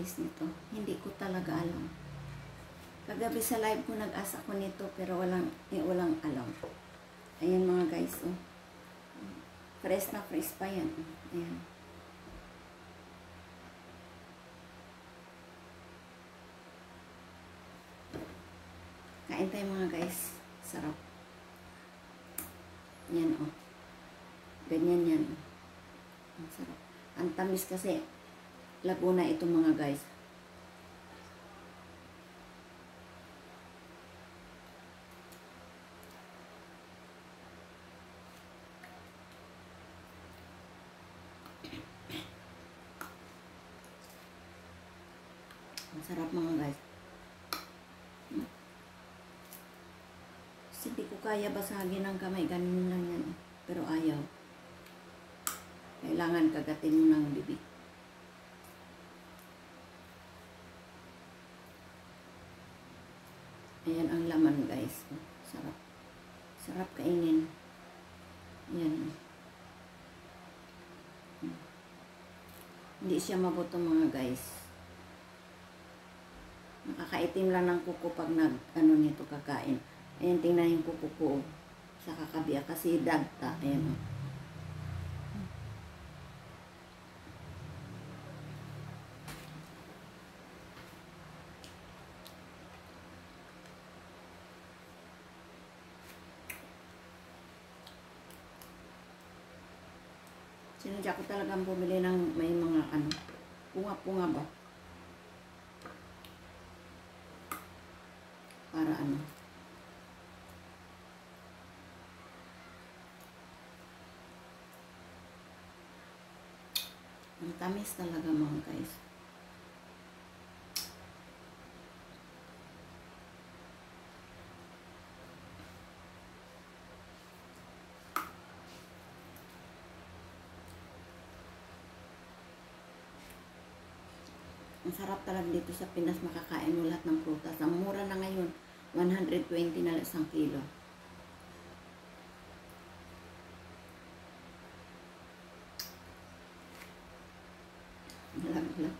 taste nito. Hindi ko talaga alam. Kagabi sa live ko nag-asa ko nito pero walang alam. Ayan mga guys, oh. Fresh na fresh pa yan. Ayan. Kain tayo mga guys. Sarap. Yan, oh. Ganyan yan. Ang sarap. Ang tamis kasi. Laguna ito mga guys. Ang sarap mga guys. Hindi ko kaya basagin ng kamay. Ganun lang yan. Pero ayaw. Kailangan kagatin mo ng bibig. Ayan ang laman guys. Sarap. Sarap kainin. Ayan. Hindi siya mabuto mga guys. Nakakaitim lang ng kuko pag nito kakain. Ayan, tingnan yung kuko ko sa kakabia kasi dagta. Ayan o. Sinadya ko talagang bumili ng may mga punga-punga ba? Para ang tamis talaga mga guys. Ang sarap talaga dito sa Pinas makakain mo lahat ng prutas. Ang mura na ngayon, 120 na lang isang kilo. Lag-lag.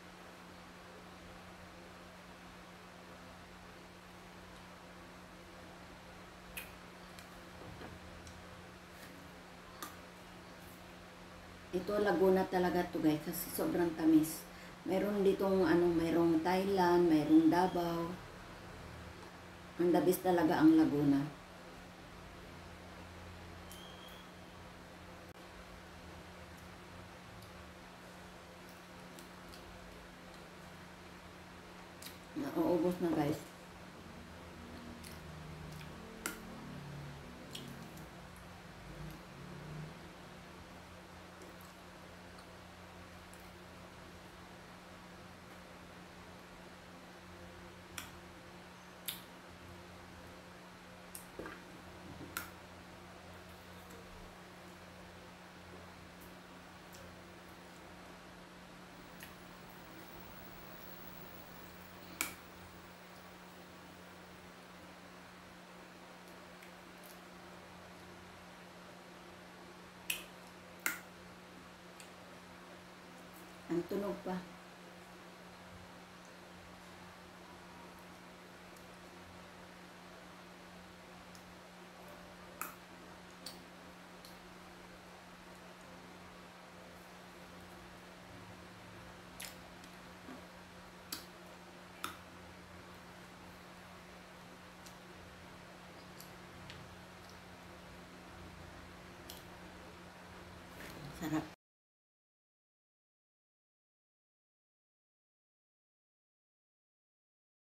Ito Laguna talaga to guys kasi sobrang tamis. Mayroon ditong mayroong Thailand, mayroong Davao. Ang dabis talaga ang Laguna. Nauubos na guys. Ang tunog pa. Sarap.